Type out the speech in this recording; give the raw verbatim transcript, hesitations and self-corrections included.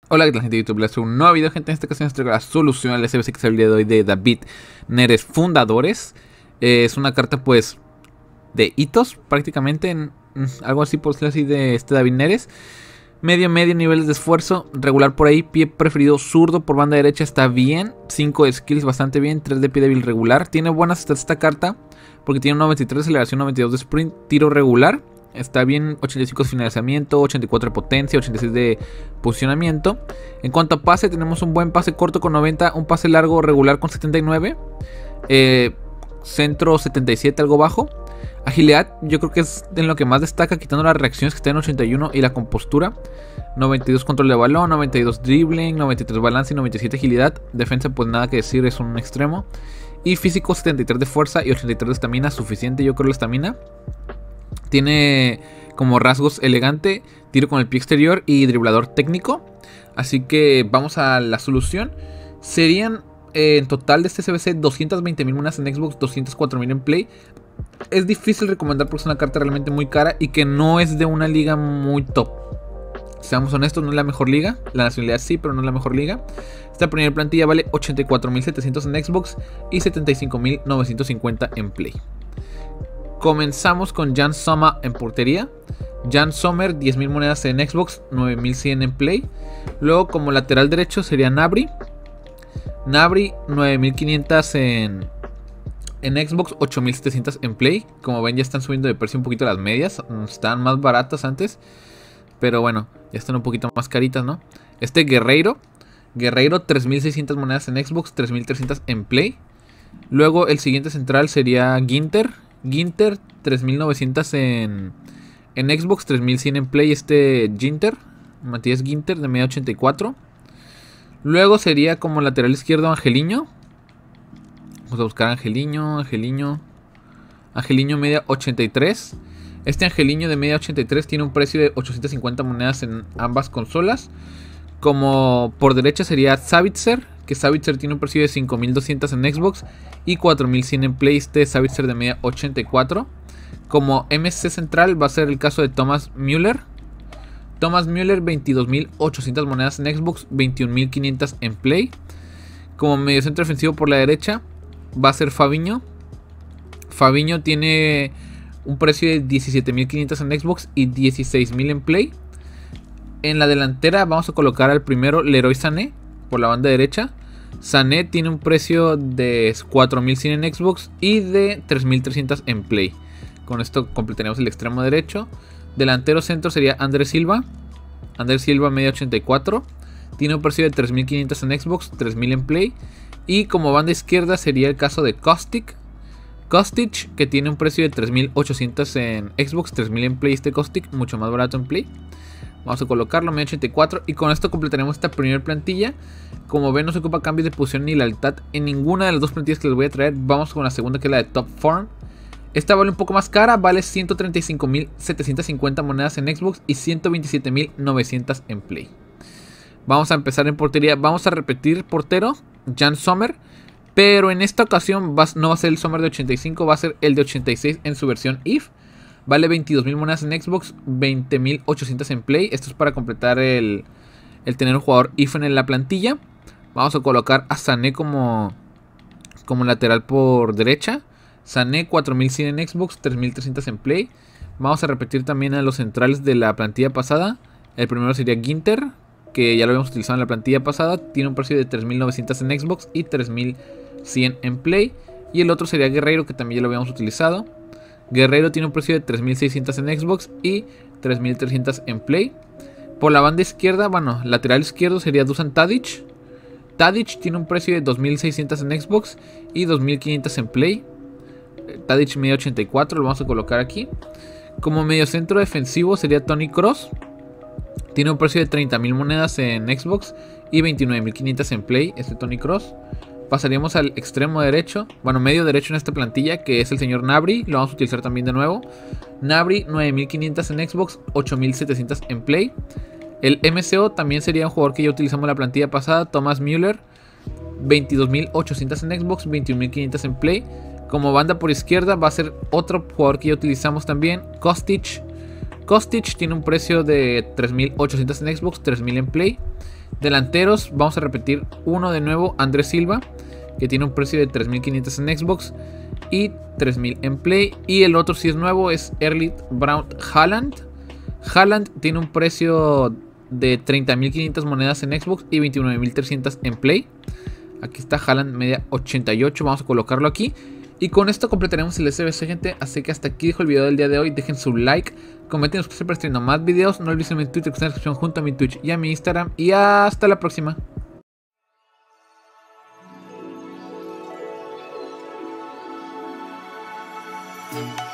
Hola, ¿qué tal, gente de YouTube? Les traigo un nuevo video, gente. En esta ocasión les traigo la solución al S B C que salió el día de hoy de David Neres Fundadores. eh, Es una carta, pues, de hitos, prácticamente, en, en algo así, por decirlo así, de este David Neres. Medio, medio niveles de esfuerzo, regular por ahí, pie preferido zurdo por banda derecha está bien. cinco de skills bastante bien, tres de pie débil regular. Tiene buenas stats esta carta, porque tiene un noventa y tres de aceleración, noventa y dos de sprint, tiro regular. Está bien, ochenta y cinco de finalizamiento, ochenta y cuatro de potencia, ochenta y seis de posicionamiento. En cuanto a pase, tenemos un buen pase corto con noventa, un pase largo regular con setenta y nueve. Eh, centro setenta y siete, algo bajo. Agilidad, yo creo que es en lo que más destaca, quitando las reacciones que está en ochenta y uno y la compostura. noventa y dos control de balón, noventa y dos dribbling, noventa y tres balance y noventa y siete agilidad. Defensa, pues nada que decir, es un extremo. Y físico, setenta y tres de fuerza y ochenta y tres de estamina, suficiente yo creo la estamina. Tiene como rasgos elegante, tiro con el pie exterior y driblador técnico. Así que vamos a la solución. Serían eh, en total de este S B C doscientas veinte mil monedas en Xbox, doscientas cuatro mil en Play. Es difícil recomendar porque es una carta realmente muy cara y que no es de una liga muy top. Seamos honestos, no es la mejor liga. La nacionalidad sí, pero no es la mejor liga. Esta primera plantilla vale ochenta y cuatro mil setecientos en Xbox y setenta y cinco mil novecientos cincuenta en Play. Comenzamos con Jan Sommer en portería. Jan Sommer, diez mil monedas en Xbox, nueve mil cien en Play. Luego como lateral derecho sería Gnabry. Gnabry, nueve mil quinientos en, en Xbox, ocho mil setecientos en Play. Como ven, ya están subiendo de precio un poquito las medias. Estaban más baratas antes, pero bueno, ya están un poquito más caritas, ¿no? Este Guerreiro. Guerreiro, tres mil seiscientas monedas en Xbox, tres mil trescientos en Play. Luego el siguiente central sería Ginter. Ginter, tres mil novecientos en, en Xbox, tres mil cien en Play. Este Ginter, Matías Ginter, de media ochenta y cuatro. Luego sería como lateral izquierdo Angeliño. Vamos a buscar Angeliño, Angeliño Angeliño media ochenta y tres. Este Angeliño de media ochenta y tres tiene un precio de ochocientas cincuenta monedas en ambas consolas. Como por derecha sería Savitzer, que Savitzer tiene un precio de cinco mil doscientos en Xbox y cuatro mil cien en Play. Este Savitzer de media ochenta y cuatro. Como M C central va a ser el caso de Thomas Müller. Thomas Müller, veintidós mil ochocientas monedas en Xbox, veintiún mil quinientos en Play. Como mediocentro defensivo por la derecha va a ser Fabinho. Fabinho tiene un precio de diecisiete mil quinientos en Xbox y dieciséis mil en Play. En la delantera vamos a colocar al primero Leroy Sané por la banda derecha. Sané tiene un precio de cuatro mil cien en Xbox y de tres mil trescientos en Play. Con esto completaríamos el extremo derecho. Delantero centro sería Andrés Silva. Andrés Silva media ochenta y cuatro. Tiene un precio de tres mil quinientos en Xbox, tres mil en Play. Y como banda izquierda sería el caso de Kostic. Kostic, que tiene un precio de tres mil ochocientos en Xbox, tres mil en Play. Este Kostic, mucho más barato en Play. Vamos a colocarlo, media ochenta y cuatro. Y con esto completaremos esta primera plantilla. Como ven, no se ocupa cambios de posición ni lealtad en ninguna de las dos plantillas que les voy a traer. Vamos con la segunda, que es la de Top Form. Esta vale un poco más cara, vale ciento treinta y cinco mil setecientos cincuenta monedas en Xbox y ciento veintisiete mil novecientos en Play. Vamos a empezar en portería. Vamos a repetir portero, Jan Sommer. Pero en esta ocasión va, no va a ser el Sommer de ochenta y cinco, va a ser el de ochenta y seis en su versión If. Vale veintidós mil monedas en Xbox, veinte mil ochocientos en Play. Esto es para completar el, el tener un jugador If en la plantilla. Vamos a colocar a Sané como, como lateral por derecha. Sané, cuatro mil cien en Xbox, tres mil trescientos en Play. Vamos a repetir también a los centrales de la plantilla pasada. El primero sería Ginter, que ya lo habíamos utilizado en la plantilla pasada. Tiene un precio de tres mil novecientos en Xbox y tres mil cien en Play. Y el otro sería Guerreiro, que también ya lo habíamos utilizado. Guerreiro tiene un precio de tres mil seiscientos en Xbox y tres mil trescientos en Play. Por la banda izquierda, bueno, lateral izquierdo sería Dusan Tadic. Tadic tiene un precio de dos mil seiscientos en Xbox y dos mil quinientos en Play. Tadic media ochenta y cuatro, lo vamos a colocar aquí. Como mediocentro defensivo sería Toni Kroos. Tiene un precio de treinta mil monedas en Xbox y veintinueve mil quinientos en Play, este Toni Kroos. Pasaríamos al extremo derecho, bueno, medio derecho en esta plantilla, que es el señor Gnabry. Lo vamos a utilizar también de nuevo. Gnabry, nueve mil quinientos en Xbox, ocho mil setecientos en Play. El M C O también sería un jugador que ya utilizamos en la plantilla pasada, Thomas Müller. veintidós mil ochocientos en Xbox, veintiún mil quinientos en Play. Como banda por izquierda va a ser otro jugador que ya utilizamos también, Kostic. Kostic tiene un precio de tres mil ochocientos en Xbox, tres mil en Play. Delanteros, vamos a repetir uno de nuevo, Andrés Silva, que tiene un precio de tres mil quinientos en Xbox y tres mil en Play. Y el otro si es nuevo es Erling Braut Haaland. Haaland tiene un precio de treinta mil quinientas monedas en Xbox y veintinueve mil trescientas en Play. Aquí está Haaland, media ochenta y ocho, vamos a colocarlo aquí. Y con esto completaremos el S B C, gente. Así que hasta aquí dejo el video del día de hoy. Dejen su like, comenten, que siempre estreno más videos. No olviden mi Twitter, que está en la descripción junto a mi Twitch y a mi Instagram. Y hasta la próxima. Thank you.